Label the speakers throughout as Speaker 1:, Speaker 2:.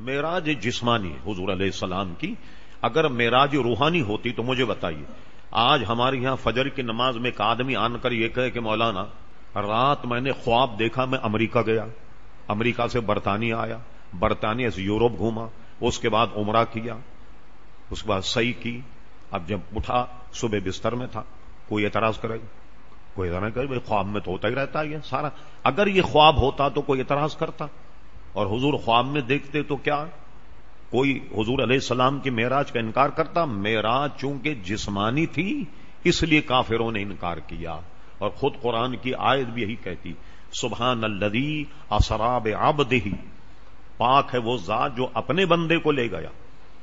Speaker 1: معراج جسمانی ہے حضور علیہ السلام کی. اگر معراج روحانی ہوتی تو مجھے بتائیے. آج ہمارے یہاں فجر کی نماز میں ایک آدمی آن کر یہ کہے کہ مولانا رات میں نے خواب دیکھا میں امریکہ گیا, امریکہ سے برطانیہ آیا, برطانیہ سے یورپ گھوما, اس کے بعد عمرہ کیا, اس کے بعد سعی کی, اب جب اٹھا صبح بستر میں تھا. کوئی اعتراض کرے گا؟ کوئی اعتراض نہیں کرے, خواب میں تو ہوتا ہی رہتا ہے یہ سارا. اگر یہ خواب ہوتا تو کوئی اعتراض کرتا, اور حضور خواب میں دیکھتے تو کیا کوئی حضور علیہ السلام کی معراج کا انکار کرتا؟ معراج چونکہ جسمانی تھی اس لیے کافروں نے انکار کیا. اور خود قرآن کی آیت بھی یہی کہتی, سبحان الذی اسری بعبدہ, پاک ہے وہ ذات جو اپنے بندے کو لے گیا.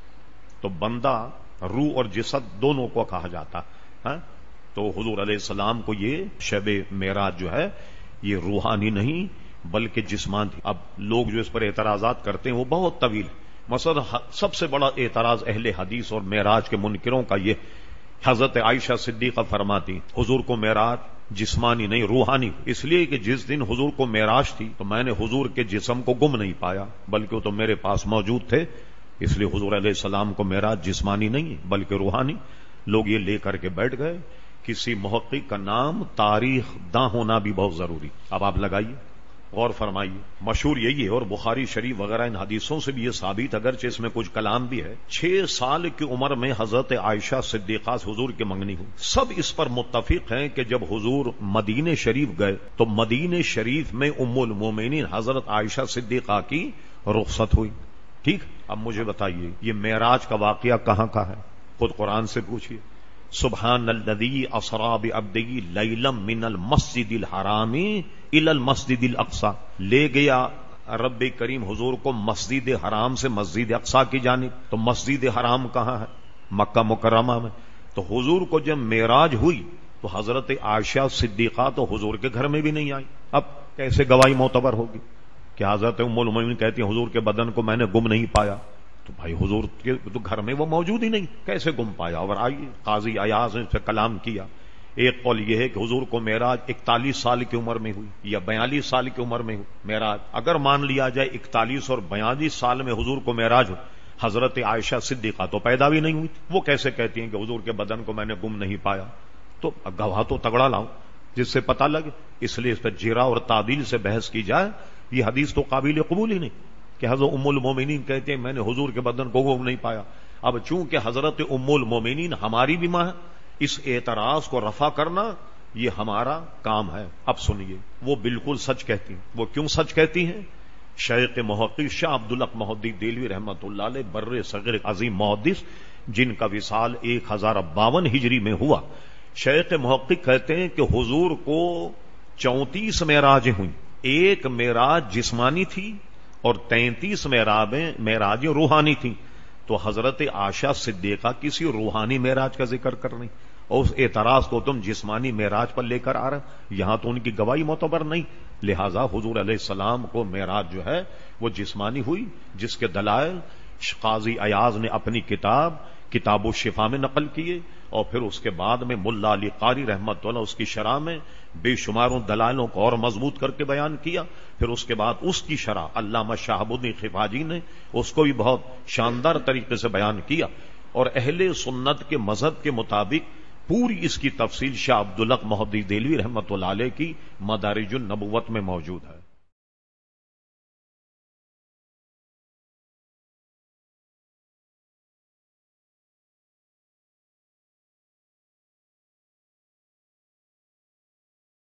Speaker 1: تو بندہ روح اور جسد دونوں کو کہا جاتا ہے. تو حضور علیہ السلام کو یہ شب معراج جو ہے یہ روحانی نہیں بلکہ جسمانی تھی. اب لوگ جو اس پر اعتراضات کرتے ہیں وہ بہت طویل ہے. مثلا سب سے بڑا اعتراض اہل حدیث اور معراج کے منکروں کا یہ, حضرت عائشہ صدیقہ فرماتی حضور کو معراج جسمانی نہیں روحانی, اس لیے کہ جس دن حضور کو معراج تھی تو میں نے حضور کے جسم کو گم نہیں پایا بلکہ وہ تو میرے پاس موجود تھے, اس لیے حضور علیہ السلام کو معراج جسمانی نہیں بلکہ روحانی. لوگ یہ لے کر کے بیٹھ گئے. کسی محقق کا نام تاریخ داں ہونا بھی بہت ضروری. اب آپ لگائیے, غور فرمائیے. مشہور یہی ہے اور بخاری شریف وغیرہ ان حدیثوں سے بھی یہ ثابت, اگرچہ اس میں کچھ کلام بھی ہے, 6 سال کی عمر میں حضرت عائشہ صدیقہ سے حضور کی منگنی ہوئی. سب اس پر متفق ہیں کہ جب حضور مدینے شریف گئے تو مدینے شریف میں ام المومنین حضرت عائشہ صدیقہ کی رخصت ہوئی. ٹھیک, اب مجھے بتائیے یہ معراج کا واقعہ کہاں کا ہے؟ خود قرآن سے پوچھیے. سبحان الذی اسری بعبدہ لیلا من المسجد الحرام الی المسجد الاقصی, لے گیا رب کریم حضور کو مسجد حرام سے مسجد اقصی کی جانب. تو مسجد حرام کہاں ہے؟ مکہ مکرمہ میں. تو حضور کو جب معراج ہوئی تو حضرت عائشہ صدیقہ تو حضور کے گھر میں بھی نہیں آئی. اب کیسے گواہی معتبر ہوگی کہ حضرت ام المؤمنین کہتی ہیں حضور کے بدن کو میں نے گم نہیں پایا؟ تو بھائی حضور کے تو گھر میں وہ موجود ہی نہیں, کیسے گم پایا؟ اور آئیے قاضی ایاز نے اس پہ کلام کیا. ایک قول یہ ہے کہ حضور کو معراج 41 سال کی عمر میں ہوئی یا 42 سال کی عمر میں ہوئی معراج. اگر مان لیا جائے 41 اور 42 سال میں حضور کو معراج ہو, حضرت عائشہ صدیقہ تو پیدا بھی نہیں ہوئی, وہ کیسے کہتی ہیں کہ حضور کے بدن کو میں نے گم نہیں پایا؟ تو گواہ تو تگڑا لاؤ جس سے پتہ لگے. اس لیے اس پہ جرا اور تعدیل سے بحث کی جائے. یہ حدیث تو قابل قبول ہی نہیں کہ حضرت ام المومنین کہتے ہیں میں نے حضور کے بدن کو گم نہیں پایا. اب چونکہ حضرت ام المومنین ہماری بھی ماں ہے, اس اعتراض کو رفع کرنا یہ ہمارا کام ہے. اب سنیے, وہ بالکل سچ کہتی ہیں. وہ کیوں سچ کہتی ہیں؟ شیخ محقق شاہ عبدالحق محدث دہلوی رحمۃ اللہ علیہ بر صغیر عظیم محدث جن کا وصال 1052 ہجری میں ہوا, شیخ محقق کہتے ہیں کہ حضور کو 34 معراجیں ہوئیں. ایک معراج جسمانی تھی اور 33 معراجیں روحانی تھیں. تو حضرت عائشہ صدیقہ کسی روحانی معراج کا ذکر کر رہی, اور اس اعتراض کو تم جسمانی معراج پر لے کر آ رہے. یہاں تو ان کی گواہی معتبر نہیں. لہذا حضور علیہ السلام کو معراج جو ہے وہ جسمانی ہوئی, جس کے دلائل قاضی ایاز نے اپنی کتاب الشفا میں نقل کیے, اور پھر اس کے بعد میں ملا علی قاری رحمۃ اللہ اس کی شرح میں بے شماروں دلائلوں کو اور مضبوط کر کے بیان کیا. پھر اس کے بعد اس کی شرح علامہ شہاب الدین خفاجی نے اس کو بھی بہت شاندار طریقے سے بیان کیا. اور اہل سنت کے مذہب کے مطابق پوری اس کی تفصیل شاہ عبدالحق محدث دہلوی رحمۃ اللہ علیہ کی مدارج النبوت میں موجود ہے.